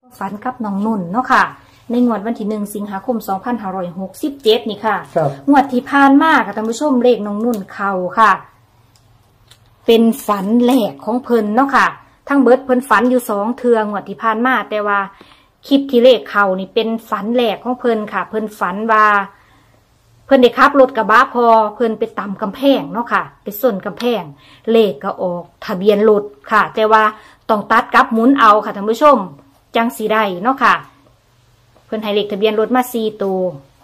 ฝันกับน้องนุ่นเนาะค่ะในงวดวันที่1 สิงหาคม 2567นี่ค่ะงวดที่ผ่านมาค่ะท่านผู้ชมเลขน้องนุ่นเข้าค่ะเป็นฝันแรกของเพิ่นเนาะค่ะทั้งเบิดเพิ่นฝันอยู่2 เทื่องวดที่ผ่านมาแต่ว่าคลิปที่เลขเข้านี่เป็นฝันแรกของเพิ่นค่ะเพิ่นฝันว่าเพิ่นได้ขับรถกระบะพอเพิ่นไปต่ำกำแพงเนาะค่ะไปส้นกำแพงเลขก็ออกทะเบียนรถค่ะแต่ว่าต้องตัดกับหมุนเอาค่ะท่านผู้ชมจังสีได้เนาะค่ะเพิ่นให้เลขทะเบียนรถมา4 ตัว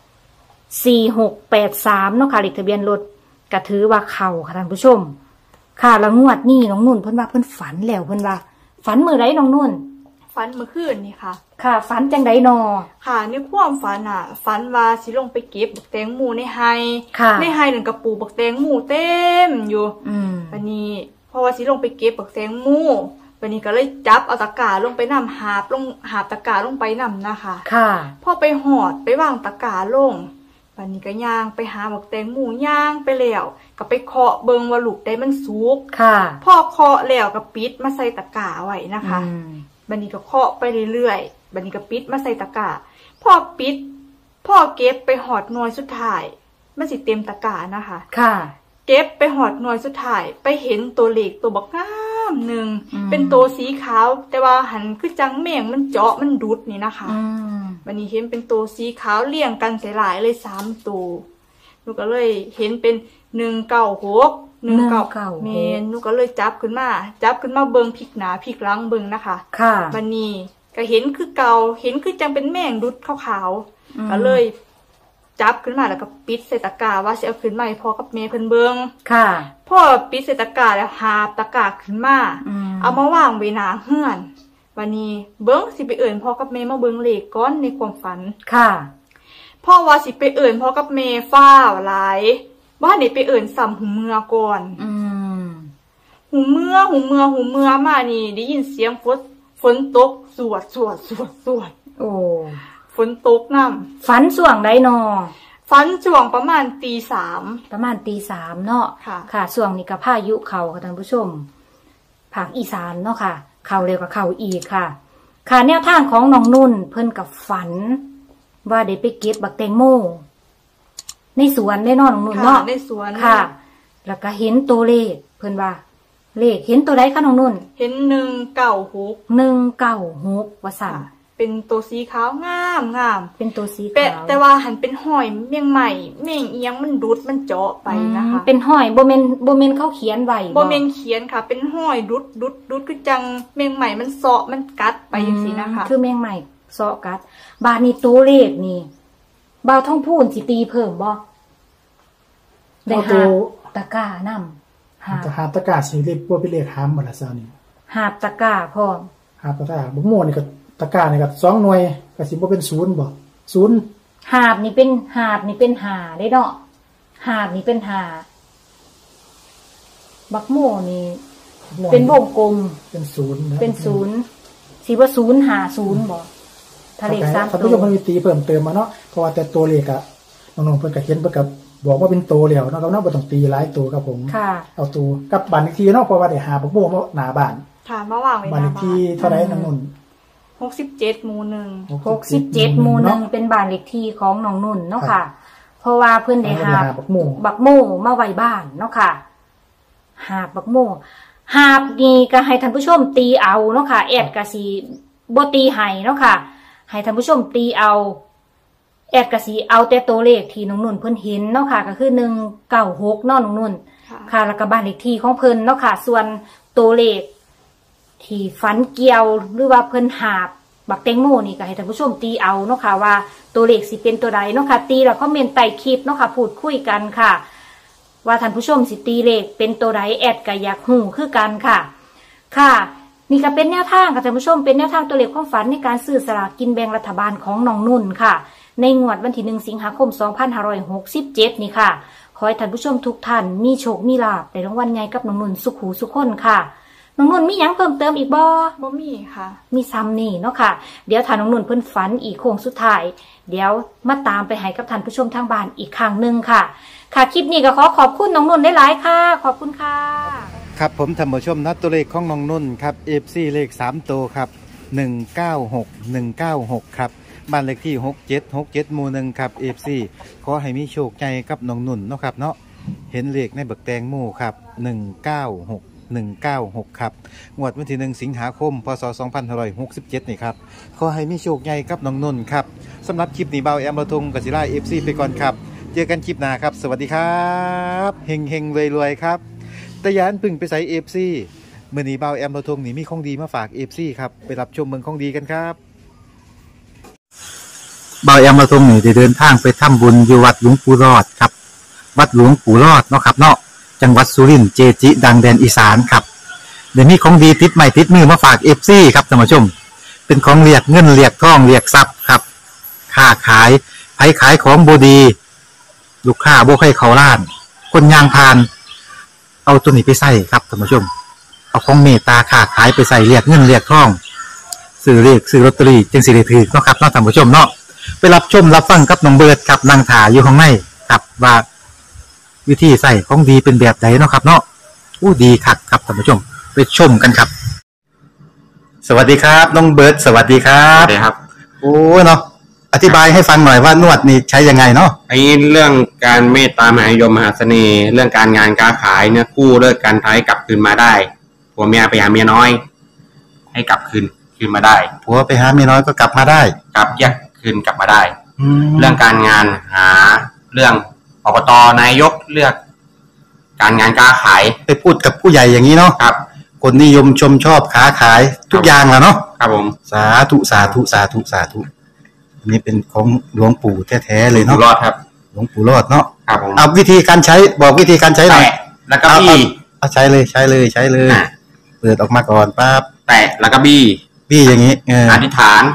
4683เนาะค่ะเลขทะเบียนรถก็ถือว่าเข้าค่ะท่านผู้ชมค่ะแล้วงวดนี้น้องนุ่นเพิ่นว่าเพิ่นฝันแล้วเพิ่นว่าฝันมื้อใดน้องนุ่นฝันเมื่อคืนนี่ค่ะค่ะฝันจังไดนอค่ะในความฝันฝันว่าสิลงไปเก็บบักแตงโมในไฮในไฮนั่นก็ปลูกบักแตงโมเต็มอยู่วันนี้เพราะว่าสิลงไปเก็บบักแตงโมวันนี้ก็เลยจับเอาตะกร้าลงไปนำหาบตะกร้าลงไปนำนะคะค่ะพอไปหอดไปวางตะกร้าลงวันนี้ก็ย่างไปหาบักแตงโมย่างไปแล้วก็ไปเคาะเบิงว่าลูกได้มันสุกค่ะพอเคาะแล้วก็ปิดมาใส่ตะกร้าไว้นะคะบันนี้ก็เคาะไปเรื่อยๆบันนี้ก็ปิดมาใส่ตะกร้าพ่อปิดพ่อเก็บไปหอดหน่วยสุดท้ายมันสิเต็มตะกร้านะคะค่ะเก็บไปหอดหน่วยสุดท้ายไปเห็นตัวเลขตัวบักงามหนึ่งเป็นตัวสีขาวแต่ว่าหันคือจังแมงมันเจาะมันดุดนี่นะคะบันนี้เห็นเป็นตัวสีขาวเรียงกันใส่หลายเลย3 ตัวนูก็เลยเห็นเป็น196 เมนนูก็เลยจับขึ้นมาเบิงพลิกหนาพลิกหลังเบิงนะคะค่ะบันนี้ก็เห็นคือเก่าเห็นคือจังเป็นแมงดุดขาวๆก็เลยจับขึ้นมาแล้วก็ปิดใส่ตะกร้าว่าสิเอาขึ้นมาให้พ่อกับแม่เพิ่นเบิงค่ะพ่อปิดใส่ตะกร้าแล้วหาบตะกร้าขึ้นมาเอามาวางไว้หน้าเฮือนวันนี้เบิงสิไปเอิ้นพ่อกับแม่มาเบิงเลขก้อนในความฝันค่ะพ่อว่าสิไปเอิ้นพ่อกับแม่ฟ้าวหลายว่านี่ไปเอิ้นซ้ำหูเมื่อก่อนหูเมื่อมานี่ได้ยินเสียงฝนตกสวดโอ้ฝนตกน้ำฝันช่วงใดนอฝันช่วงประมาณตี 3 ประมาณตี 3เนาะค่ะช่วงนี้ก็พายุเข้าค่ะท่านผู้ชมภาคอีสานเนาะค่ะเข้าเร็วกับเข้าอีกค่ะค่ะแนวทางของน้องนุ่นเพิ่นกับฝันว่าได้ไปเก็บบักแตงโมในสวนได้นอนน้องนุ่นเนาะในสวนค่ะแล้วก็เห็นตัวเลขเพิ่นว่าเลขเห็นตัวใดคะน้องนุ่นเห็น196 ว่าสั่นเป็นตัวสีขาวงามเป็นตัวสีขาวแต่ว่าหันเป็นห้อยเมี่ยงใหม่เมี่ยงเอียงมันดุดมันเจาะไปนะคะเป็นห้อยโบเมนเขาเขียนไว้โบเมนเขียนค่ะเป็นห้อยดุดคือจังเมี่ยงใหม่มันเซาะมันกัดไปอย่างนี้นะคะคือเมี่ยงใหม่เซาะกัดบาดนี้ตัวเลขนี่บ่าวท่องพูนสิตีเพิ่มบ่ได้หาตะกร้านำหาตะกร้าสิเรียกว่าเป็นเลขหามบ่ล่ะซะนี่หาตะกร้าพร้อมหาตะกร้าบ่โมนี่ก็ตะกร้านี่ก็2 หน่วยก็สิบ่เป็น0บ่0 หาบนี่เป็นหาได้เนาะหาบนี่เป็นหาบักโมนี่เป็นวงกลมเป็น0 เป็น0สิว่า050บ่ทะเล3ตัวท่านผู้ชมเพิ่นมีตีเพิ่มเติมมาเนาะเพราะว่าแต่ตัวเลขอะน้องๆเพิ่นก็เขียนเพิ่นก็บอกว่าเป็นตัวแล้วเนาะครับเนาะบ่ต้องตีหลายตัวครับผมค่ะเอาตัวกับบ้านเลขที่เนาะเพราะว่าได้หาบักโมมาหน้าบ้านค่ะมาวางไว้หน้าบ้านบ้านเลขที่เท่าใดน้องนุ่น 67 หมู่ 1 67 หมู่ 1เป็นบ้านเลขที่ของน้องนุ่นเนาะค่ะเพราะว่าเพิ่นได้หาบักโมมาไว้บ้านเนาะค่ะหาบักโมหาบนี่ก็ให้ท่านผู้ชมตีเอาเนาะค่ะแอดก็สิบ่ตีให้เนาะค่ะให้ท่านผู้ชมตีเอาแอดกะสิเอาแต่ตัวเลขที่น้องนุ่นเพิ่นเห็นเนาะค่ะก็คือ196เนาะน้องนุ่นค่ะแล้วก็บ้านเลขที่ของเพิ่นเนาะค่ะส่วนตัวเลขที่ฝันเกี่ยวหรือว่าเพิ่นหาบบักแตงโมนี่ก็ให้ท่านผู้ชมตีเอาเนาะค่ะว่าตัวเลขสิเป็นตัวใดเนาะค่ะตีแล้วคอมเมนต์ใต้คลิปเนาะค่ะพูดคุยกันค่ะว่าท่านผู้ชมสิตีเลขเป็นตัวใดแอดก็อยากฮู้คือกันค่ะค่ะนี่ก็เป็นแนวทางค่ะท่านผู้ชมเป็นแนวทางตัวเลขความฝันในการซื้อสลากกินแบ่งรัฐบาลของน้องนุ่นค่ะในงวดวันที่1 สิงหาคม 2567นี่ค่ะขอให้ท่านผู้ชมทุกท่านมีโชคมีลาภได้รางวัลใหญ่กับน้องนุ่นสุขหูสุขคนค่ะน้องนุ่นมีหยังเพิ่มเติมอีกบ่มีค่ะมีซ้ำนี่เนาะค่ะเดี๋ยวถ้าน้องนุ่นเพิ่นฝันอีกโค้งสุดท้ายเดี๋ยวมาตามไปให้กับท่านผู้ชมทางบ้านอีกครั้งนึงค่ะค่ะคลิปนี้ก็ขอบคุณน้องนุ่นหลายๆค่ะขอบคุณค่ะครับผมท่านผู้ชมนัดตัวเลขของน้องนุ่นครับ FC เลข3 ตัวครับ 196ครับบ้านเลขที่67หมู่1ครับ FC ขอให้มีโชคใจกับน้องนุ่นเนาะครับเนาะเห็นเลขในบักแตงโมครับ196ครับงวดวันที่1สิงหาคมพศ2567นี่ครับขอให้มีโชคใจกับน้องนุ่นครับสำหรับคลิปนี้เบาแอมบะทงกศิลา FC ไปก่อนครับเจอกันคลิปหน้าครับสวัสดีครับเฮงๆรวยๆครับตะยานพึ่งไปใส่ FC มื้อนี้เบาแอมบะทงนี่มีของดีมาฝาก FC ครับไปรับชมเมืองของดีกันครับเบาแอมบะทงนี่ได้เดินทางไปทำบุญอยู่วัดหลวงปู่รอดครับวัดหลวงปู่รอดเนาะครับเนาะจังหวัดสุรินทร์เจจิดังแดนอีสานครับเดี๋ยวนี้ของดีติดใหม่ติดมือมาฝาก FC ครับท่านผู้ชมเป็นของเรียกเงินเรียกทองเรียกทรัพย์ครับค้าขายไผขายของบ่ดีลูกค้าบ่ให้เขาล้าน คนยางพาน เอาตัวนี้ไปใส่ครับท่านผู้ชม เอาของเมตตาค้าขายไปใส่เรียกเงินเรียกทองซื้อเรียกซื้อลอตเตอรี่จึงสิได้ถือเนาะครับเนาะท่านผู้ชมเนาะไปรับชมรับฟังกับน้องเบิร์ดครับนางถาอยู่ข้างในครับว่าวิธีใส่ของดีเป็นแบบไหนเนาะครับเนาะอู้ดีคักครับท่านผู้ชมไปชมกันครับสวัสดีครับน้องเบิร์ดสวัสดีครับสวัสดีครับโอ้เนาะอธิบายให้ฟังหน่อยว่านวดนี่ใช้ยังไงเนาะไอ้เรื่องการเมตตามหานิยมมหาเสน่ห์เรื่องการงานการขายเนี่ยกู้เลิกการท้ายกลับคืนมาได้ผัวเมียไปหาเมียน้อย ให้กลับคืนมาได้ผัวไปหาเมียน้อยก็กลับมาได้กลับแยกคืนกลับมาได้เรื่องการงานหาเรื่องอบตนายกเลือก การงานการขายไปพูดกับผู้ใหญ่อย่างนี้เนาะครับคนนิยมชมชอบค้าขายทุกอย่างแหละเนาะครับผมสาธุสาธุสาธุสาธุอันนี้เป็นของหลวงปู่แท้ๆเลยเนาะรอดครับหลวงปู่รอดเนาะครับผมเอาวิธีการใช้บอกวิธีการใช้หน่อยแล้วก็บี้ใช้เลยใช้เลยเปิดออกมาก่อนปั๊บแตะแล้วก็บี้อย่างนี้อธิษฐาน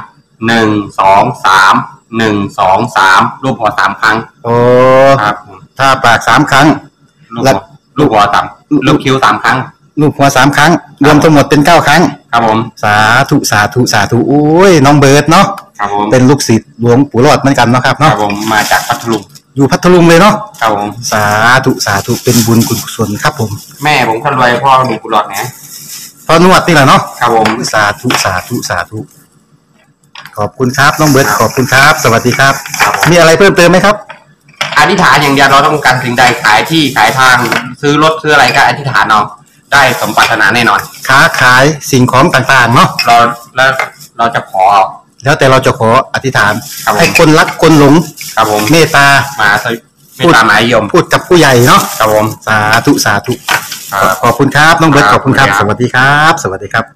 1 2 3รูปหัว3ครั้งโอ้ครับถ้าปาก3ครั้งลูกหัว3ลูกคิ้ว3ครั้งลูกหัว3ครั้งรวมทั้งหมดเป็น9ครั้งครับผมสาธุสาธุสาธุโอ้ยน้องเบิร์ดเนาะครับผมเป็นลูกศิษย์หลวงปู่รอดเหมือนกันเนาะครับเนาะครับผมมาจากพัทลุงอยู่พัทลุงเลยเนาะครับผมสาธุสาธุเป็นบุญกุศลครับผมแม่ผมคนรวยพ่อหนุ่มกุหลาบนะพอนวดนี่แหละเนาะครับผมสาธุสาธุสาธุขอบคุณครับน้องเบิร์ดขอบคุณครับสวัสดีครับมีอะไรเพิ่มเติมไหมครับอธิษฐานอย่างเดียวเราต้องการสิ่งใดขายที่ขายทางซื้อรถซื้ออะไรก็อธิษฐานเอาได้สมปรารถนาแน่นอนค้าขายสิ่งของต่างๆเนาะเราจะขอแล้วแต่เราจะขออธิษฐานให้คนรักคนหลงครับผมเมตตามาเมตตามหานิยมพูดกับผู้ใหญ่เนาะครับผมสาธุสาธุขอบคุณครับน้องเบิร์ตขอบคุณครับสวัสดีครับสวัสดีครับ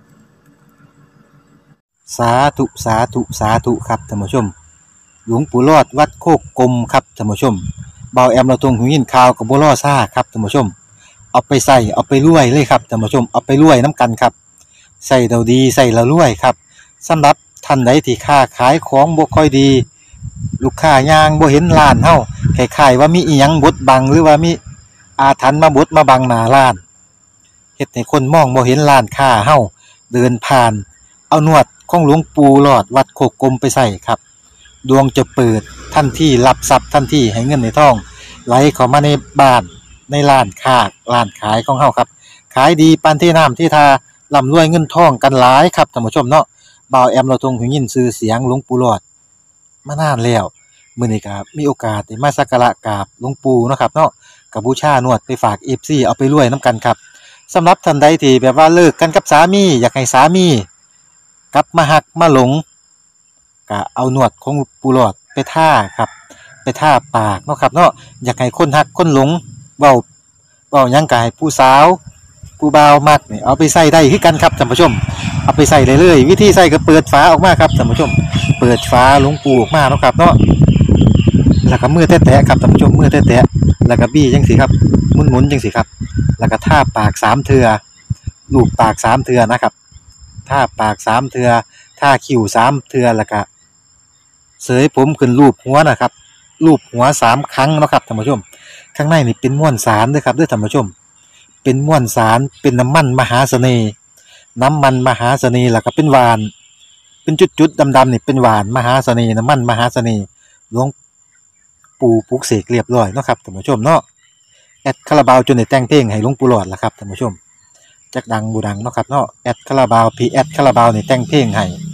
สาธุสาธุสาธุครับท่านผู้ชมหลวงปู่รอดวัดโคกกลมครับท่านผู้ชมเบาแอมเราตรงหูยินข่าวกับบัวล่อซ่าครับท่านผู้ชมเอาไปใส่เอาไปรวยเลยครับท่านผู้ชมเอาไปรวยน้ำกันครับใส่เราดีใส่เรารวยครับสำหรับท่านใดที่ค้าขายของบ่ค่อยดีลูกค้ายางบ่เห็นร้านเฮาคล้ายๆว่ามีอีหยังบดบังหรือว่ามีอาถรรพ์มาบดมาบังหน้าร้านเฮ็ดให้คนมองบ่เห็นร้านค้าเฮาเดินผ่านเอานวดของหลวงปู่หลอดวัดโคกกลมไปใส่ครับดวงจะเปิดทันทีรับทรัพย์ทันทีให้เงินในท้องไหลเข้ามาในบ้านในร้านค้าร้านขายของเฮาครับขายดีปานที่น้ำที่ทาร่ำรวยเงินทองกันหลายครับท่านผู้ชมเนาะบ่าวแอมเราทรงหูยินชื่อเสียงหลวงปู่หลอดมานานแล้วมื้อนี้ก็มีโอกาสได้มาสักการะกราบหลวงปู่เนาะครับเนาะก็บูชานวดไปฝาก FC เอาไปรวยนํกันครับสำหรับท่านใดที่แบบว่าเลิกกันกับสามีอยากให้สามีกลับมาหักมาหลงก็เอานวดของปู่หลอดไปท่าครับไปท่าปากเนาะครับเนาะอยากให้คนหักคนหลงเว้าหยังก็ให้ผู้สาวผู้บ่าวมักนี่เอาไปใส่ได้คือกันครับท่านผู้ชมเอาไปใส่ได้เลยวิธีใส่ก็เปิดฝาออกมาครับท่านผู้ชมเปิดฝาหลวงปู่ออกมาเนาะครับเนาะแล้วก็มือแตะๆครับท่านผู้ชมมือแตะๆแล้วก็บี้จังซี่ครับหมุนๆจังซี่ครับแล้วก็ท่าปาก3เทื่อลูบปาก3เทื่อนะครับท่าปาก3เทื่อท่าคิ้ว3เทื่อแล้วก็เสยผมขึ้นรูปหัวนะครับรูปหัว3ครั้งเนาะครับท่านผู้ชมข้างในนี่เป็นม้วนสารด้วยครับด้วยท่านผู้ชมเป็นม้วนสารเป็นน้ำมันมหาเสน่ห์น้ำมันมหาเสน่ห์แล้วก็เป็นหวานเป็นจุดๆดำๆนี่เป็นหวานมหาเสน่ห์น้ำมันมหาเสน่ห์หลวงปู่ปลุกเสกเรียบร้อยเนาะครับท่านผู้ชมเนาะแอดคาราบาวจนได้แต่งเพลงให้หลวงปู่หลอดล่ะครับท่านผู้ชมจักดังบูดังเนาะครับเนาะแอดคาราบาวพีแอดคาราบาวนี่แต่งเพลงให้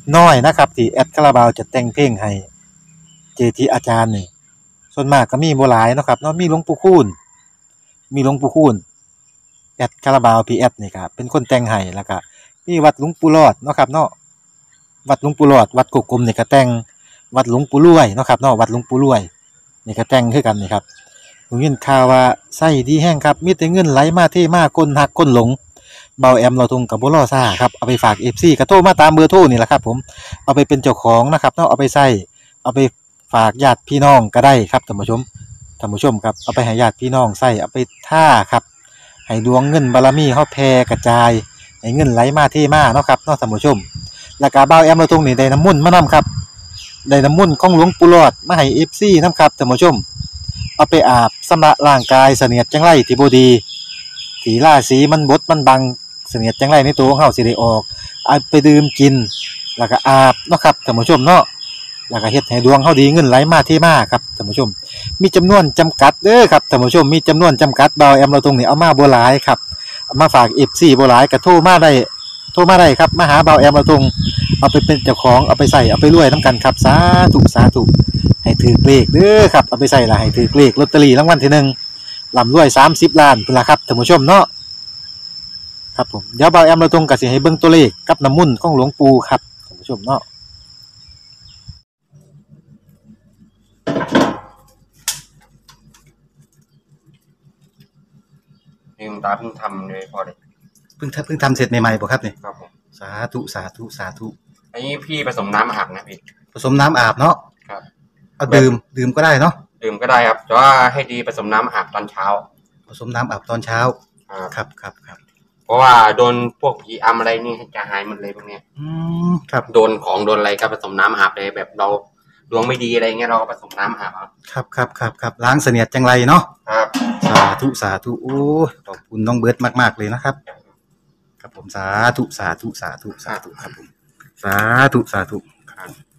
น้อยนะครับที่แอดคาราบาวจะแต่งเพลงให้เจทีอาจารย์นี่ส่วนมากก็มีบ่หลายเนาะครับเนาะมีหลวงปู่คูณแอดคาราบาวพีแอดนี่ครับเป็นคนแต่งให้แล้วก็มีวัดหลวงปู่รอดเนาะครับเนาะวัดหลวงปู่รอดวัดโกกลมนี่ก็แต่งวัดหลวงปู่รวยเนาะครับเนาะวัดหลวงปู่รวยนี่ก็แต่งคือกันนี่ครับผมยินข่าวว่าไส้ดีแห้งครับมีแต่เงินไหลมาเทมาคนหักคนหลงเบาแอมเราทงกับบ่รอซ่าครับเอาไปฝาก FC ก็โทรมาตามเบอร์โทรนี่แหละครับผมเอาไปเป็นเจ้าของนะครับเนาะเอาไปใช้เอาไปฝากญาติพี่น้องก็ได้ครับท่านผู้ชมครับเอาไปให้ญาติพี่น้องใช้เอาไปท่าครับให้ดวงเงินบารมีเฮาแผ่กระจายให้เงินไหลมาเทมาเนาะครับเนาะท่านผู้ชมแล้วก็เบาแอมเราทงนี่ได้น้ำมนต์มานํครับได้น้ำมนต์ของหลวงปู่หลอดมาให้ FC นำครับท่านผู้ชมเอาไปอาบชำระร่างกายเสนียดจังไรที่บ่ดีที่ราศีมันบดมันบังเสนียดจังไรในตัวของเฮาสิได้ออกเอาไปดื่มกินแล้วก็อาบเนาะครับท่านผู้ชมเนาะแล้วก็เฮ็ดให้ดวงเฮาดีเงินไหลมาเทมาครับท่านผู้ชมมีจำนวนจำกัดเด้อครับท่านผู้ชมมีจำนวนจำกัดเบาแอมเราตรงนี้เอามาบ่หลายครับเอามาฝาก FC บ่หลายก็โทรมาได้ครับมาหาเบาแอมเราตรงเอาไปเป็นเจ้าของเอาไปใส่เอาไปรวยนํกันครับสาธุให้ถือเลขเด้อครับเอาไปใส่ละให้ถือเลขลอตเตอรี่รางวัลที่1ร่ำรวย30ล้านพุ่นล่ะครับท่านผู้ชมเนาะครับผมเดี๋ยวเบาแอมเราตรงก็สิให้เบิ่งตัวเลขกับน้ำมนต์ของหลวงปู่ครับท่านผู้ชมเนาะนี่คุณตาเพิ่งทำเลยพอเลยเพิ่งทำเสร็จใหม่ๆบ่ครับนี่ครับผมสาธุอันนี้พี่ผสมน้ำอาบนะพี่ผสมน้ำอาบเนาะครับเอาดื่มก็ได้เนาะดื่มก็ได้ครับแต่ว่าให้ดีผสมน้ำอาบตอนเช้าผสมน้ำอาบตอนเช้าครับเพราะว่าโดนพวกผีอำอะไรนี่จะหายหมดเลยพวกเนี้ยครับโดนอะไรก็ผสมน้ำอาบเลยแบบเราดวงไม่ดีอะไรเงี้ยเราก็ผสมน้ำอาบครับล้างเสนียดจังไรเนาะครับสาธุโอ้ขอบคุณน้องเบิร์ตมากๆเลยนะครับครับผมสาธุครับผมสาธุครับ